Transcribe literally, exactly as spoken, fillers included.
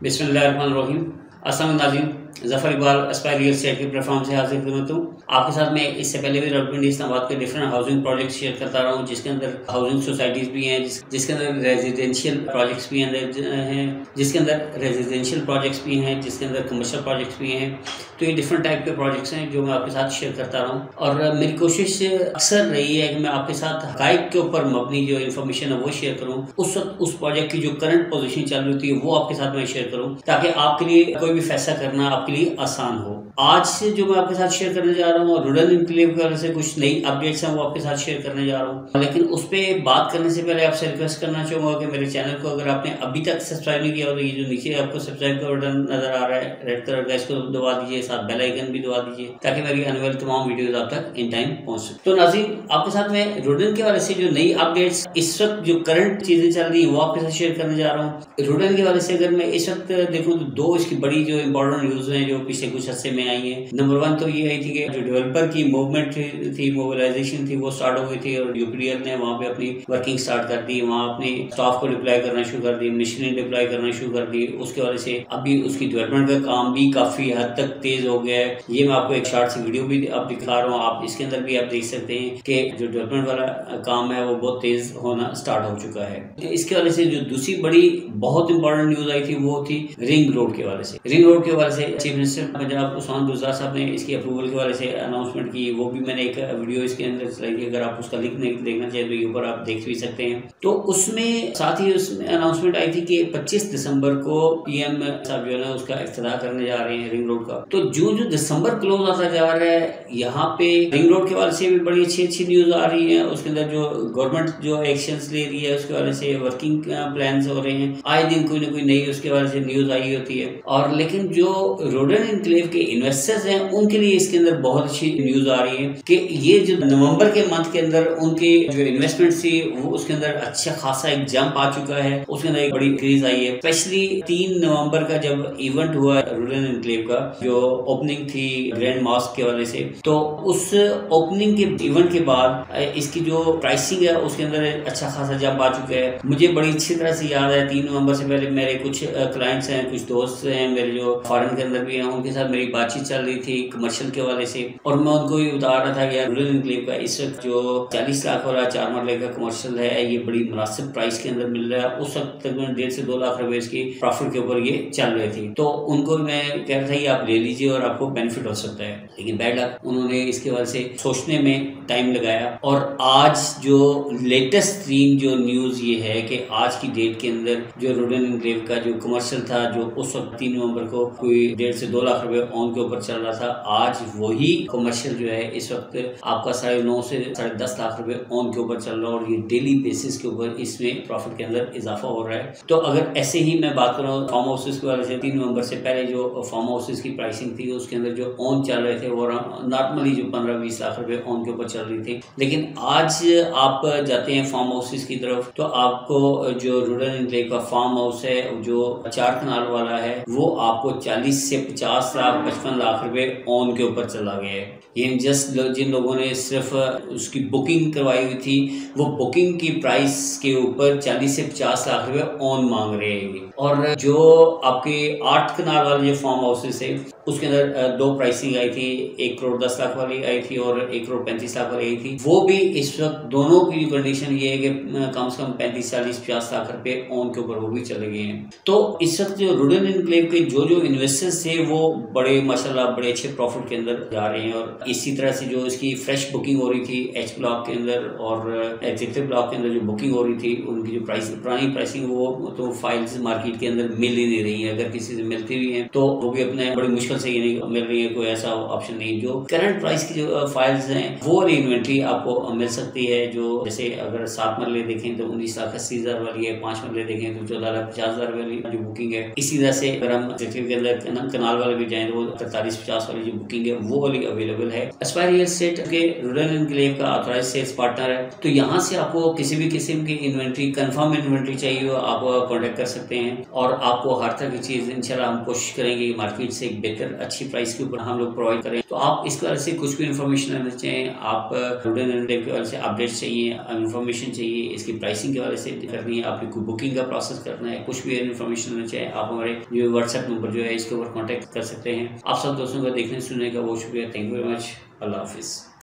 बिस्मिल्लाहिर्रहमानिर्रहीम। अस्सलाम नाज़रीन, Zafar Iqbal aspire real estate के प्लेटफॉर्म से हाजिर खिदमत हूँ। आपके साथ मैं इससे पहले भी डेवलपमेंट इस्लामाबाद के डिफरेंट हाउसिंग प्रोजेक्ट शेयर करता रहा हूँ, जिसके अंदर हाउसिंग सोसाइटीज़ भी हैं, जिस, जिसके अंदर रेजिडेंशियल प्रोजेक्ट्स भी अंदर हैं जिसके अंदर रेजिडेंशियल प्रोजेक्ट्स भी हैं जिसके अंदर कमर्शियल प्रोजेक्ट्स भी हैं। तो ये डिफरेंट टाइप के प्रोजेक्ट्स हैं जो मैं आपके साथ शेयर करता रहा हूँ। और मेरी कोशिश अक्सर रही है कि मैं आपके साथ हक़ाइक़ के ऊपर मबनी जो इन्फॉर्मेशन है वो शेयर करूँ, उस वक्त उस प्रोजेक्ट की जो करंट पोजीशन चल रही होती है वो आपके साथ मैं शेयर करूँ, ताकि आपके लिए कोई भी फैसला करना आपके लिए आसान हो। आज से जो मैं आपके साथ शेयर करने जा रहा हूँ, रूरल इनक्लेव की वजह से कुछ नई अपडेट्स हैं वो आपके साथ शेयर करने जा रहा हूँ। लेकिन उस पर बात करने से पहले आपसे रिक्वेस्ट करना चाहूँगा कि मेरे चैनल को अगर आपने अभी तक सब्सक्राइब नहीं किया हो तो ये जो नीचे आपको सब्सक्राइब का बटन नजर आ रहा है रेड कलर का, इसको दबा दीजिए, साथ बेल आइकन भी दबा दीजिए ताकि मेरी आने वाली तमाम वीडियोस आप तक इन टाइम पहुंच सके। तो नाज़रीन, आपके साथ मैं रूरल के वाले से जो नई अपडेट्स इस वक्त जो करंट चीजें चल रही है वो आपके साथ शेयर करने जा रहा हूँ। रूरल के वाले से अगर मैं इस वक्त देखूँ तो दो इसकी बड़ी जो इंपॉर्टेंट न्यूज हैं जो पिछले कुछ अर्से में आई है। नंबर वन तो ये आई थी कि जो डेवलपर की मूवमेंट थी, मोबिलाइजेशन थी, वो स्टार्ट हो गई थी और यूपीडीएल ने वहाँ पे अपनी वर्किंग स्टार्ट कर दी, वहाँ अपने स्टाफ को डिप्लॉय करना शुरू कर दी, मशीनरी डिप्लॉय करना शुरू कर दी। उसके वजह से अभी उसकी डेवलपमेंट का काम भी काफी हद तक तेज हो गया है। ये मैं आपको एक शॉर्ट सी वीडियो भी आप दिखा रहा हूँ, आप इसके अंदर भी आप देख सकते हैं कि जो डेवलपमेंट वाला काम है वो बहुत तेज होना स्टार्ट हो चुका है। इसके वजह से जो दूसरी बड़ी बहुत इंपॉर्टेंट न्यूज आई थी वो थी रिंग रोड के वाले से। रिंग रोड के वाले से चीफ मिनिस्टर पंजाब उस्मान बुज़दार साहब ने इसकी अप्रूवल के वाले से अनाउंसमेंट की, वो भी मैंने एक वीडियो इसके अंदर चलाई थी। अगर आप उसका लिंक नहीं देखना चाहिए तो ये ऊपर आप देख भी सकते हैं। तो उसमें साथ ही उसमें अनाउंसमेंट आई थी कि पच्चीस दिसंबर को पीएम साहब जो है उसका इफ्तिताह करने जा रहे हैं रिंग रोड का। तो जो जो दिसंबर क्लोज आता जा रहा है, यहाँ पे रिंग रोड के वाले से भी बड़ी अच्छी अच्छी न्यूज आ रही है। उसके अंदर जो गवर्नमेंट जो एक्शंस ले रही है उसके वाले से वर्किंग प्लान्स हो रहे हैं, आए दिन कोई ना कोई नई उसके वाले से न्यूज आई होती है। और लेकिन जो रूरल इनक्लेव के इन्वेस्टर्स हैं उनके लिए इसके अंदर बहुत अच्छी न्यूज आ रही है कि ये जो नवंबर के मंथ के अंदर उनकी जो इन्वेस्टमेंट थी वो उसके अंदर अच्छा खासा एक जंप आ चुका है, उसके अंदर एक बड़ी इंक्रीज आई है। स्पेशली तीन नवंबर का जब इवेंट हुआ रूरल इनक्लेव का, जो ओपनिंग थी ग्रैंड मॉस्क के वाले से, तो उस ओपनिंग के इवेंट के बाद इसकी जो प्राइसिंग है उसके अंदर अच्छा खासा जंप आ चुका है। मुझे बड़ी अच्छी तरह से याद है, तीन नवंबर से पहले मेरे कुछ क्लाइंट्स हैं, कुछ दोस्त हैं मेरे जो फॉरेन के अंदर भी हैं, उनके साथ मेरी बातचीत चल रही थी कमर्शियल के वाले से, और मैं उनको ये बता रहा था कि यार रूरल इनक्लेव का इस वक्त जो चालीस लाख वाला चार मरले का कमर्शियल है ये बड़ी मुनासिब प्राइस के अंदर मिल रहा है। उस वक्त तकरीबन डेढ़ से दो लाख रुपए इसकी प्रॉफिट के ऊपर ये चल रही थी। तो उनको मैं कह रहा था कि आप ले लीजिए और आपको बेनिफिट हो सकता है, लेकिन बैड लक, उन्होंने इसके वजह से सोचने में टाइम लगाया। और आज जो लेटेस्ट तीन जो न्यूज ये है कि आज की डेट के अंदर जो रूरल इनक्लेव का जो कमर्शियल था जो उस वक्त तीन नवंबर को कोई डेढ़ से दो लाख रुपए ऑन के ऊपर चल रहा था, आज वही कमर्शियल जो है इस वक्त आपका साढ़े नौ से साढ़े दस लाख रुपए ऑन के ऊपर चल रहा है, और ये डेली बेसिस के ऊपर इसमें प्रॉफिट के अंदर इजाफा हो रहा है। तो अगर ऐसे ही मैं बात करूँ फार्म हाउसेस के वाले से, तीन नवंबर से पहले जो फार्म हाउसेस की प्राइसिंग थी उसके अंदर जो ऑन चल रहे थे वो नॉर्मली जो पंद्रह बीस लाख रुपए ऑन के ऊपर चल रही थी। लेकिन आज आप जाते हैं फार्म हाउसेस की तरफ तो आपको जो रूरल इनक्लेव का फार्म हाउस है जो चार कनाल वाला है वो आपको चालीस से पचास लाख पचपन लाख रुपए ऑन के ऊपर चला गया है। ये जस्ट जिन लोगों ने सिर्फ उसकी बुकिंग करवाई हुई थी वो बुकिंग की प्राइस के ऊपर चालीस से पचास लाख रुपए ऑन मांग रहे हैं। और जो आपके आठ कनाल वाले जो फार्म हाउसेस है उसके अंदर दो प्राइसिंग आई थी, एक करोड़ दस लाख वाली आई थी और एक करोड़ पैंतीस लाख वाली आई थी। वो भी इस वक्त दोनों की कंडीशन ये है कि कम से कम पैंतीस चालीस पचास लाख रुपए ऑन के ऊपर वो भी चले गए हैं। तो इस वक्त जो रूरल इनक्लेव के जो जो इन्वेस्टर्स थे वो बड़े माशाल्लाह बड़े अच्छे प्रॉफिट के अंदर जा रहे हैं। और इसी तरह से जो इसकी फ्रेश बुकिंग हो रही थी एच ब्लॉक के अंदर और एग्जीक्यूटिव ब्लॉक के अंदर जो बुकिंग हो रही थी उनकी जो प्राइस पुरानी प्राइसिंग वो तो फाइल्स मार्केट के अंदर मिल ही नहीं रही है। अगर किसी से मिलती भी है तो वो भी अपने बड़ी मुश्किल से ये नहीं मिल रही है, कोई ऐसा ऑप्शन नहीं। जो करंट प्राइस की जो फाइल्स हैं वो वाली इन्वेंट्री आपको मिल सकती है। जो जैसे अगर सात मरले देखें तो उन्नीस लाख अस्सी हजार वाली है, पांच मरले देखें तो चौदह लाख पचास हजार वाली जो बुकिंग है। इसी तरह से अगर हम के अंदर कनाल वाले भी जाएं तो वो तैतालीस पचास वाली जो बुकिंग है वो वाली अवेलेबल है। एस्पायर रियल एस्टेट के रूरल इनक्लेव का ऑथराइज्ड सेल्स पार्टनर है, तो यहाँ से आपको किसी भी किस्म की इन्वेंट्री कंफर्म इन्वेंट्री चाहिए हो आप कॉन्टेक्ट कर सकते हैं और आपको हर तरह की चीज इंशाल्लाह हम कोशिश करेंगे मार्केट से एक बेहतर बेहतर अच्छी प्राइस के ऊपर हम लोग प्रोवाइड करें। तो आप इसके वजह से कुछ भी इन्फॉर्मेशन लेना चाहें, आप स्टूडेंट के वजह से अपडेट चाहिए, इन्फॉर्मेशन चाहिए, इसकी प्राइसिंग के वजह से करनी है, आपकी कोई बुकिंग का प्रोसेस करना है, कुछ भी इन्फॉर्मेशन लेना चाहें, आप हमारे जो व्हाट्सएप नंबर जो है इसके ऊपर कॉन्टैक्ट कर सकते हैं। आप सब दोस्तों का देखने सुनने का बहुत शुक्रिया। Thank you very much. Allah हाफिज़।